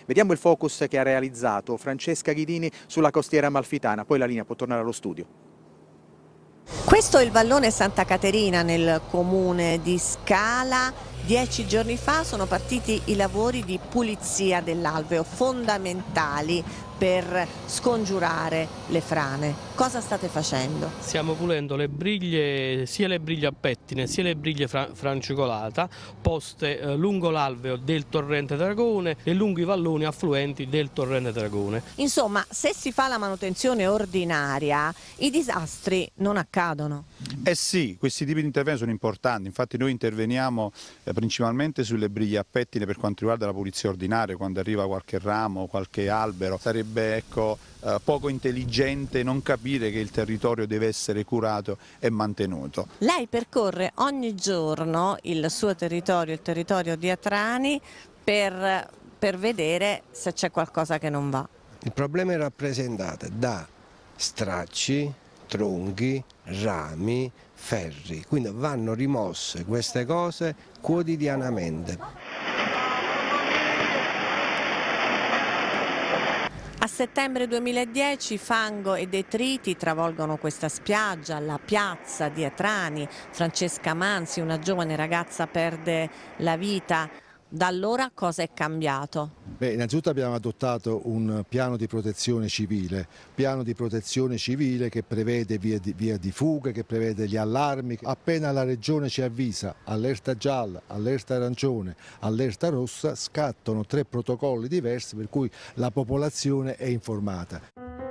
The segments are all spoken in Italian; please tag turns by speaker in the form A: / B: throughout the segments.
A: Vediamo il focus che ha realizzato Francesca Ghidini sulla costiera amalfitana, poi la linea può tornare allo studio.
B: Questo è il vallone Santa Caterina nel comune di Scala. 10 giorni fa sono partiti i lavori di pulizia dell'alveo, fondamentali per scongiurare le frane. Cosa state facendo?
C: Stiamo pulendo le briglie, sia le briglie a pettine sia le briglie francicolata poste lungo l'alveo del torrente Dragone e lungo i valloni affluenti del torrente Dragone.
B: Insomma, se si fa la manutenzione ordinaria, i disastri non accadono.
D: Eh sì, questi tipi di interventi sono importanti, infatti noi interveniamo principalmente sulle briglie a pettine per quanto riguarda la pulizia ordinaria, quando arriva qualche ramo, qualche albero. Sarebbe poco intelligente non capire che il territorio deve essere curato e mantenuto.
B: Lei percorre ogni giorno il suo territorio, il territorio di Atrani, per vedere se c'è qualcosa che non va.
E: Il problema è rappresentato da stracci, tronchi, rami, ferri, quindi vanno rimosse queste cose quotidianamente.
B: A settembre 2010 fango e detriti travolgono questa spiaggia, la piazza di Atrani. Francesca Mansi, una giovane ragazza, perde la vita. Da allora cosa è cambiato?
F: Innanzitutto abbiamo adottato un piano di protezione civile che prevede via di fuga, che prevede gli allarmi. Appena la regione ci avvisa allerta gialla, allerta arancione, allerta rossa, scattano 3 protocolli diversi per cui la popolazione è informata.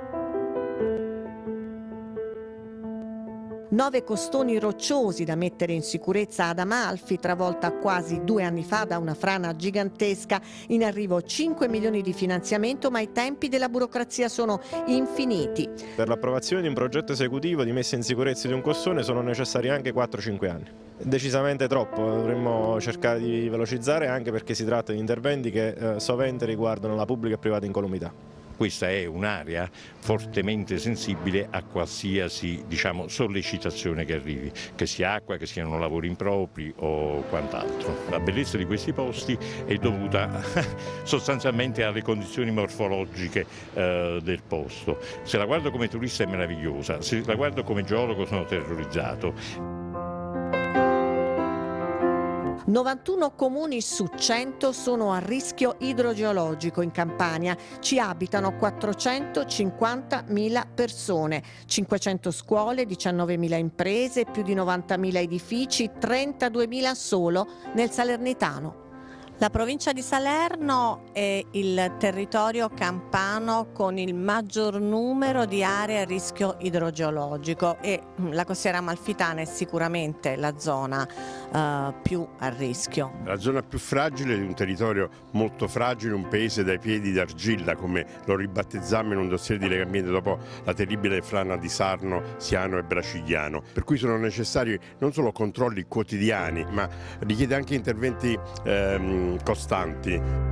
B: 9 costoni rocciosi da mettere in sicurezza ad Amalfi, travolta quasi 2 anni fa da una frana gigantesca. In arrivo 5 milioni di finanziamento, ma i tempi della burocrazia sono infiniti.
G: Per l'approvazione di un progetto esecutivo di messa in sicurezza di un costone sono necessari anche 4-5 anni. Decisamente troppo, dovremmo cercare di velocizzare, anche perché si tratta di interventi che sovente riguardano la pubblica e privata incolumità.
H: Questa è un'area fortemente sensibile a qualsiasi sollecitazione che arrivi, che sia acqua, che siano lavori impropri o quant'altro. La bellezza di questi posti è dovuta sostanzialmente alle condizioni morfologiche del posto. Se la guardo come turista è meravigliosa, se la guardo come geologo sono terrorizzato.
B: 91 comuni su 100 sono a rischio idrogeologico in Campania. Ci abitano 450.000 persone, 500 scuole, 19.000 imprese, più di 90.000 edifici, 32.000 solo nel Salernitano. La provincia di Salerno è il territorio campano con il maggior numero di aree a rischio idrogeologico e la costiera amalfitana è sicuramente la zona più a rischio.
I: La zona più fragile di un territorio molto fragile, un paese dai piedi d'argilla, come lo ribattezzammo in un dossier di Legambiente dopo la terribile frana di Sarno, Siano e Bracigliano. Per cui sono necessari non solo controlli quotidiani, ma richiede anche interventi costanti.